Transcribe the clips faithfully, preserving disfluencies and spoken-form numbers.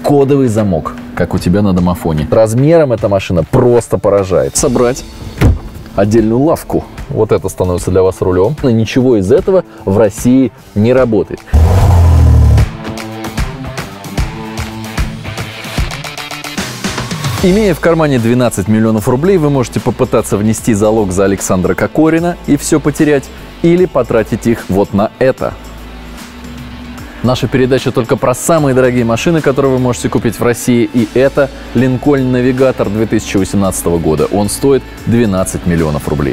кодовый замок, как у тебя на домофоне. Размером эта машина просто поражает. Собрать отдельную лавку. Вот это становится для вас рулем. Но ничего из этого в России не работает. Имея в кармане двенадцать миллионов рублей, вы можете попытаться внести залог за Александра Кокорина и все потерять, или потратить их вот на это. Наша передача только про самые дорогие машины, которые вы можете купить в России, и это Lincoln Navigator две тысячи восемнадцатого года. Он стоит двенадцать миллионов рублей.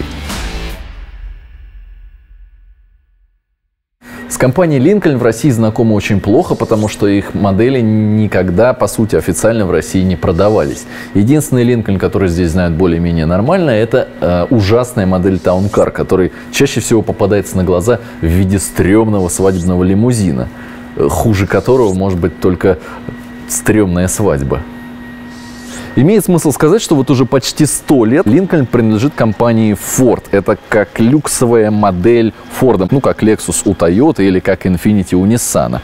С компанией Lincoln в России знакомы очень плохо, потому что их модели никогда, по сути, официально в России не продавались. Единственный Lincoln, который здесь знают более-менее нормально, это э, ужасная модель Town Car, который чаще всего попадается на глаза в виде стрёмного свадебного лимузина, хуже которого может быть только стрёмная свадьба. Имеет смысл сказать, что вот уже почти сто лет Lincoln принадлежит компании Ford. Это как люксовая модель Ford, ну как Lexus у Toyota или как Infiniti у Nissan.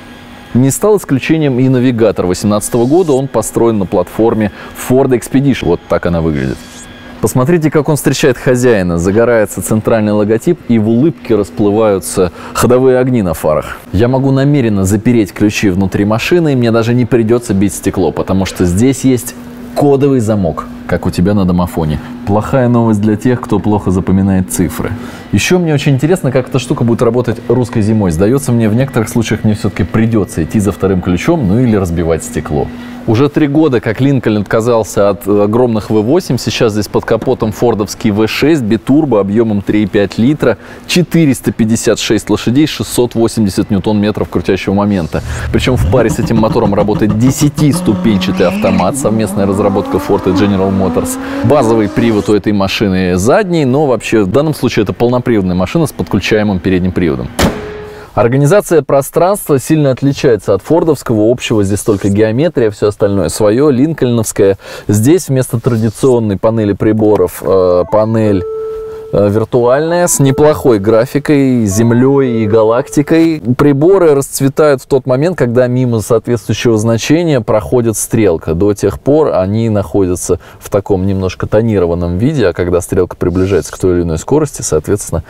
Не стал исключением и Navigator две тысячи восемнадцатого года. Он построен на платформе Ford Expedition. Вот так она выглядит. Посмотрите, как он встречает хозяина. Загорается центральный логотип, и в улыбке расплываются ходовые огни на фарах. Я могу намеренно запереть ключи внутри машины, и мне даже не придется бить стекло, потому что здесь есть кодовый замок, как у тебя на домофоне. Плохая новость для тех, кто плохо запоминает цифры. Еще мне очень интересно, как эта штука будет работать русской зимой. Сдается мне, в некоторых случаях мне все-таки придется идти за вторым ключом, ну или разбивать стекло. Уже три года, как Lincoln отказался от огромных вэ восемь. Сейчас здесь под капотом фордовский вэ шесть битурбо объемом три и пять литра, четыреста пятьдесят шесть лошадей, шестьсот восемьдесят ньютон-метров крутящего момента. Причем в паре с этим мотором работает десятиступенчатый автомат, совместная разработка Ford и General Motors. Базовый привод у этой машины задний, но вообще в данном случае это полноприводная машина с подключаемым передним приводом. Организация пространства сильно отличается от фордовского. Общего здесь только геометрия, все остальное свое, линкольновское. Здесь вместо традиционной панели приборов э, панель э, виртуальная с неплохой графикой, землей и галактикой. Приборы расцветают в тот момент, когда мимо соответствующего значения проходит стрелка. До тех пор они находятся в таком немножко тонированном виде, а когда стрелка приближается к той или иной скорости, соответственно,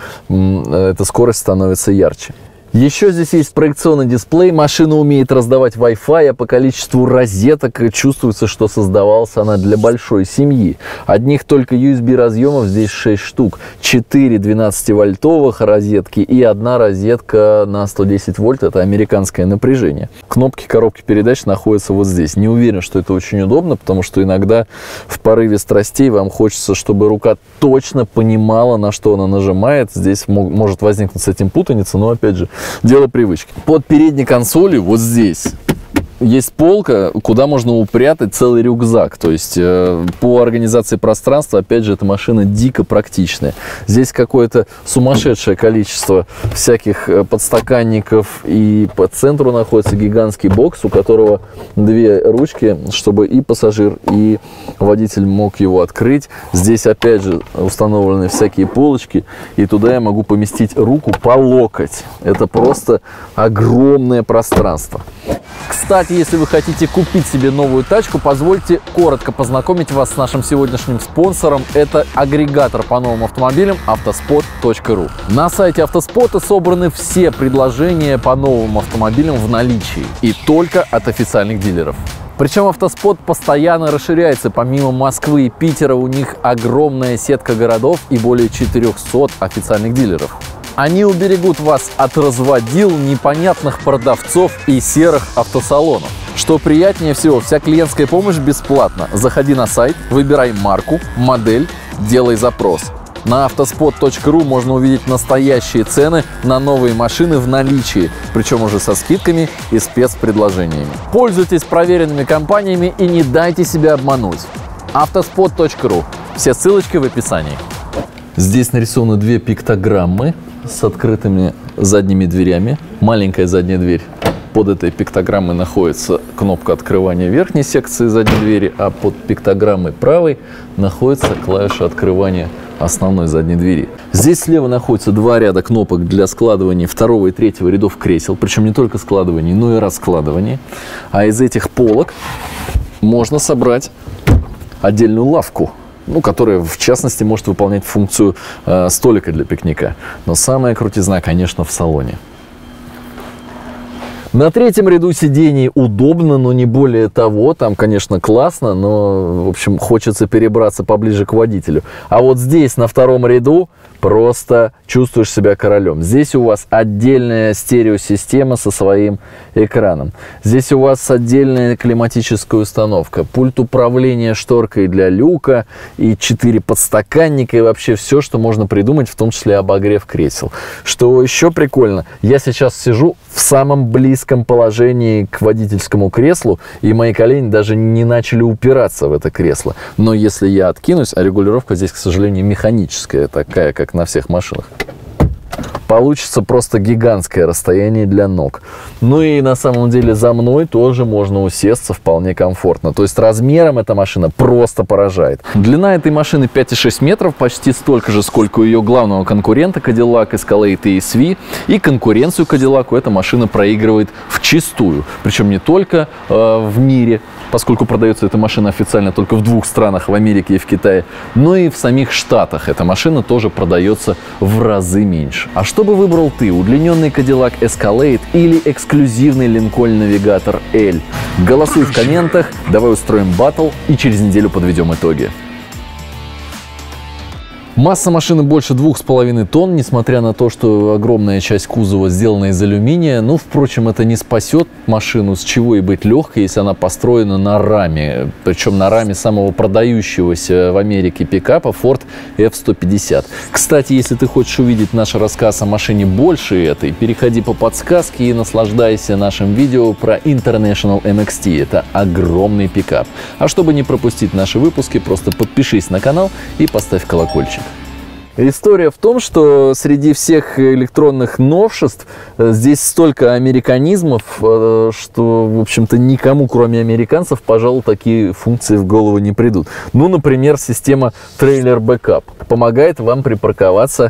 эта скорость становится ярче. Еще здесь есть проекционный дисплей, машина умеет раздавать Wi-Fi, а по количеству розеток чувствуется, что создавалась она для большой семьи. Одних только ю эс би разъемов здесь шесть штук, четыре двенадцативольтовых розетки и одна розетка на сто десять вольт, это американское напряжение. Кнопки коробки передач находятся вот здесь. Не уверен, что это очень удобно, потому что иногда в порыве страстей вам хочется, чтобы рука точно понимала, на что она нажимает. Здесь может возникнуть с этим путаница, но опять же, дело привычки. Под передней консолью вот здесь есть полка, куда можно упрятать целый рюкзак. То есть э, по организации пространства, опять же, эта машина дико практичная. Здесь какое-то сумасшедшее количество всяких подстаканников, и по центру находится гигантский бокс, у которого две ручки, чтобы и пассажир, и водитель мог его открыть. Здесь опять же установлены всякие полочки, и туда я могу поместить руку по локоть. Это просто огромное пространство. Кстати, если вы хотите купить себе новую тачку, позвольте коротко познакомить вас с нашим сегодняшним спонсором. Это агрегатор по новым автомобилям автоспот точка ру. На сайте Автоспота собраны все предложения по новым автомобилям в наличии и только от официальных дилеров. Причем Автоспот постоянно расширяется. Помимо Москвы и Питера у них огромная сетка городов и более четырёхсот официальных дилеров. Они уберегут вас от разводил, непонятных продавцов и серых автосалонов. Что приятнее всего, вся клиентская помощь бесплатна. Заходи на сайт, выбирай марку, модель, делай запрос. На автоспот точка ру можно увидеть настоящие цены на новые машины в наличии, причем уже со скидками и спецпредложениями. Пользуйтесь проверенными компаниями и не дайте себя обмануть. автоспот точка ру. Все ссылочки в описании. Здесь нарисованы две пиктограммы с открытыми задними дверями. Маленькая задняя дверь. Под этой пиктограммой находится кнопка открывания верхней секции задней двери, а под пиктограммой правой находится клавиша открывания основной задней двери. Здесь слева находится два ряда кнопок для складывания второго и третьего рядов кресел, причем не только складывания, но и раскладывания. А из этих полок можно собрать отдельную лавку, ну, которая, в частности, может выполнять функцию э, столика для пикника. Но самая крутизна, конечно, в салоне. На третьем ряду сидений удобно, но не более того. Там, конечно, классно, но, в общем, хочется перебраться поближе к водителю. А вот здесь, на втором ряду, просто чувствуешь себя королем. Здесь у вас отдельная стереосистема со своим экраном. Здесь у вас отдельная климатическая установка, пульт управления шторкой для люка и четыре подстаканника, и вообще все, что можно придумать, в том числе обогрев кресел. Что еще прикольно, я сейчас сижу в самом близком положении к водительскому креслу, и мои колени даже не начали упираться в это кресло. Но если я откинусь, а регулировка здесь, к сожалению, механическая, такая, как на всех машинах, получится просто гигантское расстояние для ног. Ну и на самом деле за мной тоже можно усесться вполне комфортно. То есть размером эта машина просто поражает. Длина этой машины пять и шесть метров, почти столько же, сколько у ее главного конкурента Cadillac Escalade и эс ви. И конкуренцию Cadillac эта машина проигрывает вчистую. Причем не только э, в мире, поскольку продается эта машина официально только в двух странах, в Америке и в Китае, но и в самих Штатах эта машина тоже продается в разы меньше. А что бы выбрал ты? Удлиненный Cadillac Escalade или эксклюзивный Lincoln Navigator L? Голосуй в комментах, давай устроим баттл и через неделю подведем итоги. Масса машины больше двух с половиной тонн, несмотря на то, что огромная часть кузова сделана из алюминия. Ну, впрочем, это не спасет машину, с чего и быть легкой, если она построена на раме. Причем на раме самого продающегося в Америке пикапа Ford эф сто пятьдесят. Кстати, если ты хочешь увидеть наш рассказ о машине больше этой, переходи по подсказке и наслаждайся нашим видео про International эм икс ти. Это огромный пикап. А чтобы не пропустить наши выпуски, просто подпишись на канал и поставь колокольчик. История в том, что среди всех электронных новшеств здесь столько американизмов, что, в общем-то, никому, кроме американцев, пожалуй, такие функции в голову не придут. Ну, например, система трейлер бэкап помогает вам припарковаться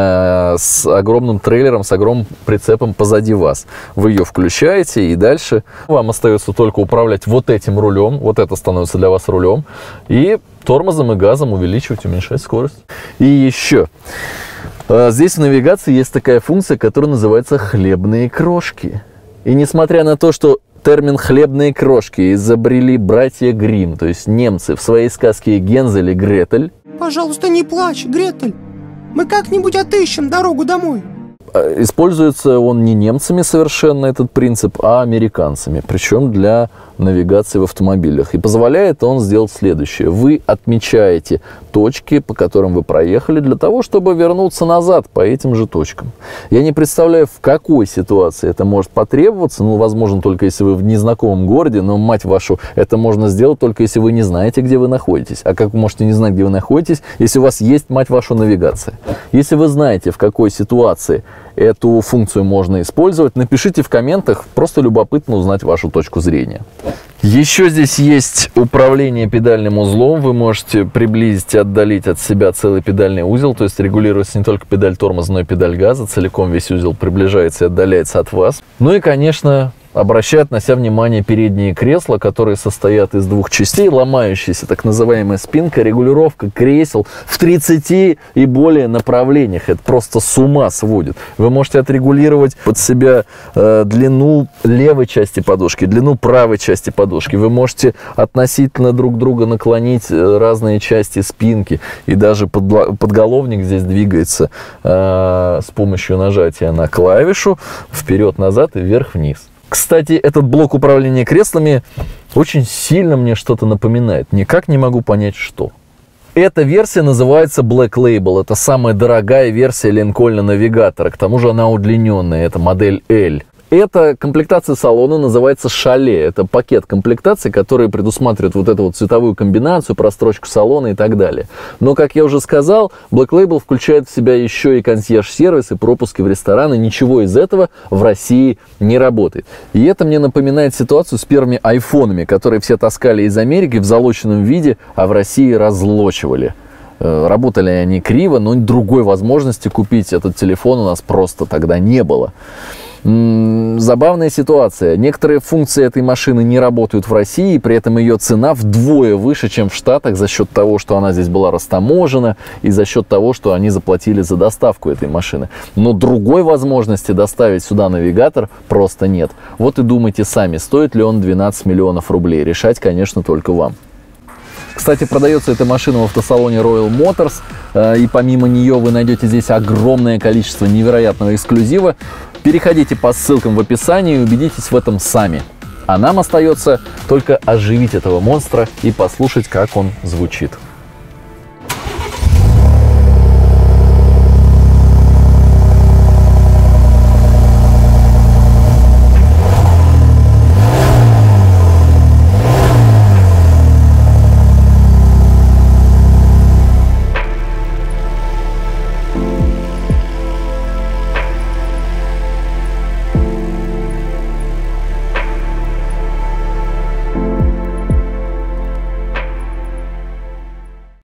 э, с огромным трейлером, с огромным прицепом позади вас. Вы ее включаете, и дальше вам остается только управлять вот этим рулем, вот это становится для вас рулем, и тормозом и газом увеличивать, уменьшать скорость. И еще. Здесь в навигации есть такая функция, которая называется «хлебные крошки». И несмотря на то, что термин «хлебные крошки» изобрели братья Гримм, то есть немцы, в своей сказке «Гензель и Гретель». Пожалуйста, не плачь, Гретель. Мы как-нибудь отыщем дорогу домой. Используется он не немцами совершенно, этот принцип, а американцами, причем для навигации в автомобилях. И позволяет он сделать следующее. Вы отмечаете точки, по которым вы проехали, для того, чтобы вернуться назад по этим же точкам. Я не представляю, в какой ситуации это может потребоваться. Ну, возможно, только если вы в незнакомом городе, но, мать вашу, это можно сделать только если вы не знаете, где вы находитесь. А как вы можете не знать, где вы находитесь, если у вас есть, мать вашу, навигация? Если вы знаете, в какой ситуации эту функцию можно использовать, напишите в комментах, просто любопытно узнать вашу точку зрения. Еще здесь есть управление педальным узлом. Вы можете приблизить и отдалить от себя целый педальный узел, то есть регулируется не только педаль тормоза, но и педаль газа. Целиком весь узел приближается и отдаляется от вас. Ну и, конечно, обращают на себя внимание передние кресла, которые состоят из двух частей. Ломающаяся так называемая спинка, регулировка кресел в тридцати и более направлениях. Это просто с ума сводит. Вы можете отрегулировать под себя э, длину левой части подушки, длину правой части подушки. Вы можете относительно друг друга наклонить разные части спинки. И даже под, подголовник здесь двигается э, с помощью нажатия на клавишу вперед-назад и вверх-вниз. Кстати, этот блок управления креслами очень сильно мне что-то напоминает. Никак не могу понять, что. Эта версия называется Black Label. Это самая дорогая версия Lincoln Navigator. К тому же она удлиненная. Это модель L. Эта комплектация салона называется «Шале». Это пакет комплектаций, который предусматривает вот эту вот цветовую комбинацию, прострочку салона и так далее. Но, как я уже сказал, Black Label включает в себя еще и консьерж-сервис, и пропуски в рестораны. Ничего из этого в России не работает. И это мне напоминает ситуацию с первыми айфонами, которые все таскали из Америки в залоченном виде, а в России разлочивали. Работали они криво, но другой возможности купить этот телефон у нас просто тогда не было. Забавная ситуация. Некоторые функции этой машины не работают в России, при этом ее цена вдвое выше, чем в Штатах, за счет того, что она здесь была растаможена, и за счет того, что они заплатили за доставку этой машины. Но другой возможности доставить сюда навигатор просто нет. Вот и думайте сами, стоит ли он двенадцать миллионов рублей. Решать, конечно, только вам. Кстати, продается эта машина в автосалоне Royal Motors, и помимо нее вы найдете здесь огромное количество невероятного эксклюзива. Переходите по ссылкам в описании и убедитесь в этом сами. А нам остается только оживить этого монстра и послушать, как он звучит.